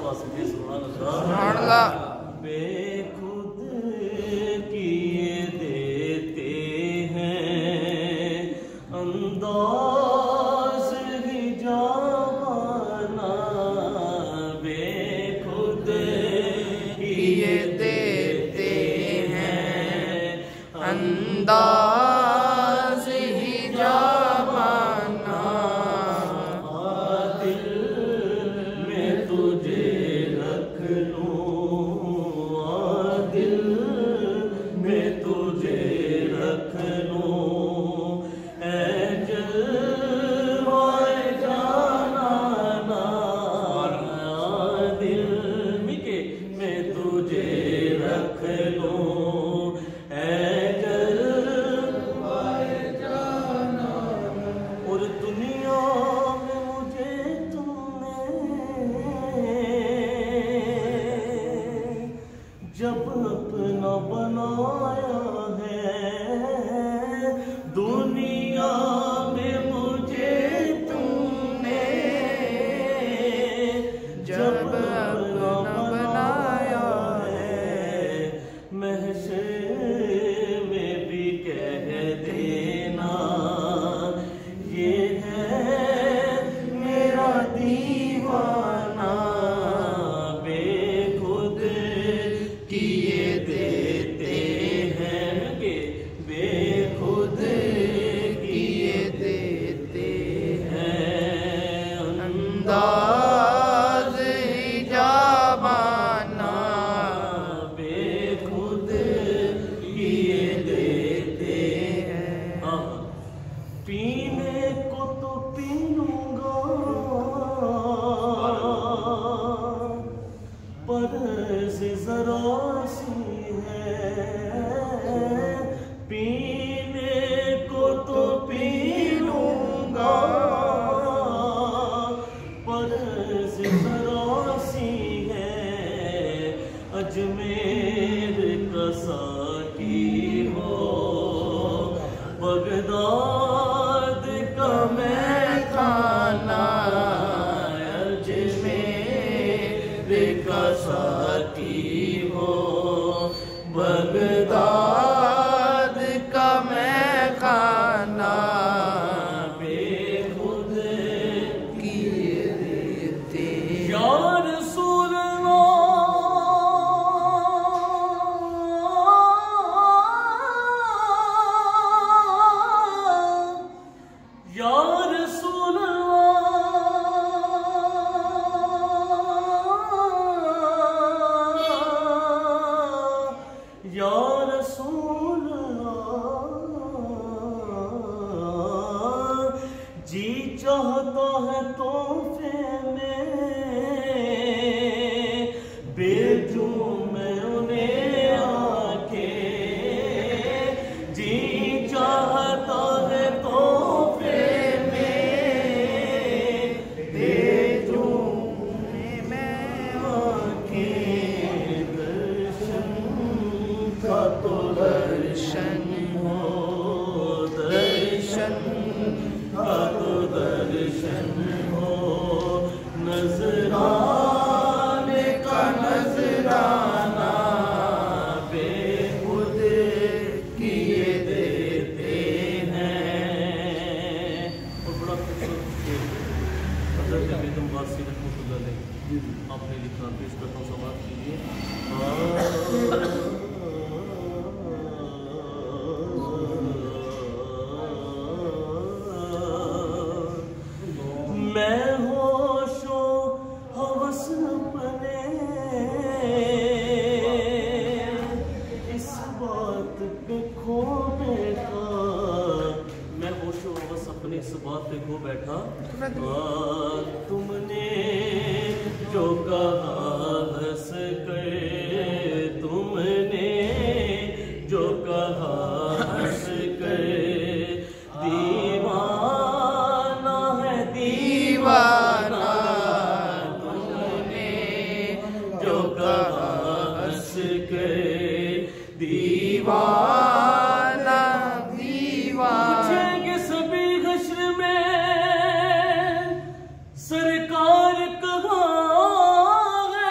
वास्ते सुभान अल्लाह। बेखुद किए देते हैं अंदाज ही जाना, बेखुद किए देते हैं अंदाज ही जाना, दिल में तुझे रख लूं, दिल में तुझे रख लूं, ऐ जलवाए जाना ना, दिल में तुझे रख लूं, ऐ जलवाए जाना। और दुनिया में मुझे तुमने जब अपना बनाया है, दुनिया में मुझे तुमने जब अपना बनाया है, महशर में भी कह देना ये है मेरा दीवाना, बेखुद किए देते हैं, बेखुद किए देते हैं अंदाज ही जाना, बेखुद किए देते हैं। पीने को तो पी लूंगा पर से जरा सी है, पीने को तो पी लूंगा पर से जरा सी है, अजमेर का साकी हो बगदाद का मैं खाना, अजमेर का साकी हो बगदाद का मैं खाना, बेखुद किए देते या रसूल अल्लाह, या रसूल अल्लाह, या रसूल अल्लाह, जी चाहता है तोहफे में भेजूं मैं उन्हें आके, जी चाहता है तोहफे में भेजूं मैं आके, दर्शन का तो दर्शन हो, दर्शन का तो दर्शन हो, नजराने का नजराना, बेखुद किए देते हैं। और बड़ा खूबसूरत हज़रत बेगम वासी रहमतुल्लाह अलैह आपने लिखा, पेश करता हूँ, समाप्त कीजिए। मैं होशो हवस अपने इस बात पे खो बैठा, मैं होशो हवस अपने इस बात पे खो बैठा, तुमने जो कहा हंस कर, तुमने जो कहा हंस कर, दीवाना है दीवाना, तुमने जो कहा हंस कर, दीवाना दीवाना। पूछेंगे सभी हश्र में सरकार कहाँ है,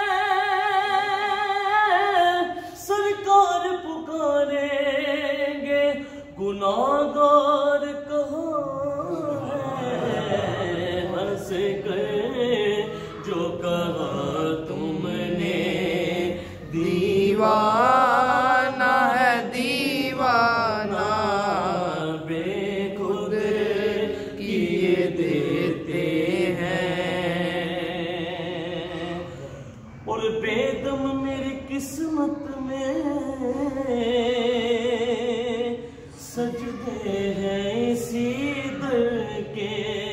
और बेदम मेरी किस्मत में सजदे हैं इसी दर के।